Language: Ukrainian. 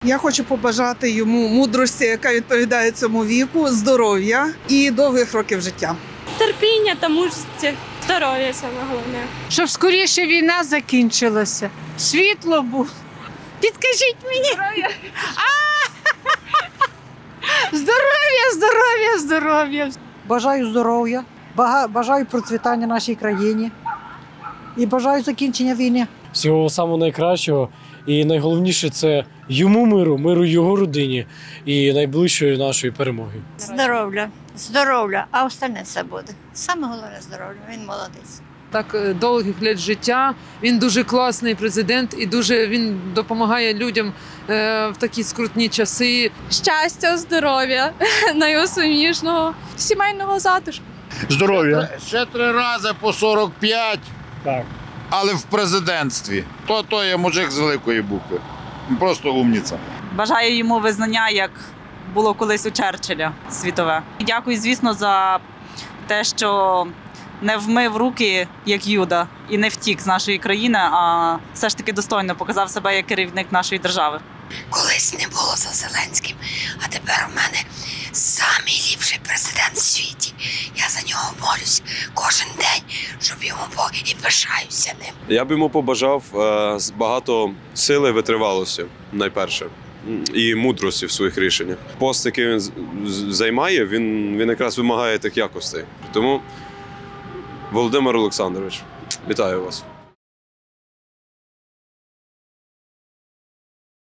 Я хочу побажати йому мудрості, яка відповідає цьому віку, здоров'я і довгих років життя. Терпіння та мужності, здоров'я саме головне. Щоб скоріше війна закінчилася, світло було. Підкажіть мені. Здоров'я, здоров'я, здоров'я. Бажаю здоров'я, бажаю процвітання нашій країні і бажаю закінчення війни. Всього самого найкращого і найголовніше – це йому миру, миру його родині і найближчої нашої перемоги. Здоров'я, а остальне все буде. Саме головне здоров'я, він молодець. Так довгих літ життя. Він дуже класний президент і він допомагає людям в такі скрутні часи. Щастя, здоров'я, найосумнішого, сімейного затишку. Здоров'я. Ще 3 рази по 45, Так. але в президентстві. То є мужик з великої букви. Просто умніця. Бажаю йому визнання, як було колись у Черчилля, світове. І дякую, звісно, за те, що не вмив руки, як Юда, і не втік з нашої країни, а все ж таки достойно показав себе як керівник нашої держави. Колись не було за Зеленським, а тепер у мене самий ліпший президент в світі. Я за нього молюсь кожен день, щоб йому Бог, і пишаюся ним. Я б йому побажав багато сили і витривалості, найперше, і мудрості в своїх рішеннях. Пост, який він займає, він якраз вимагає тих якостей. Тому, Володимир Олександрович, вітаю вас.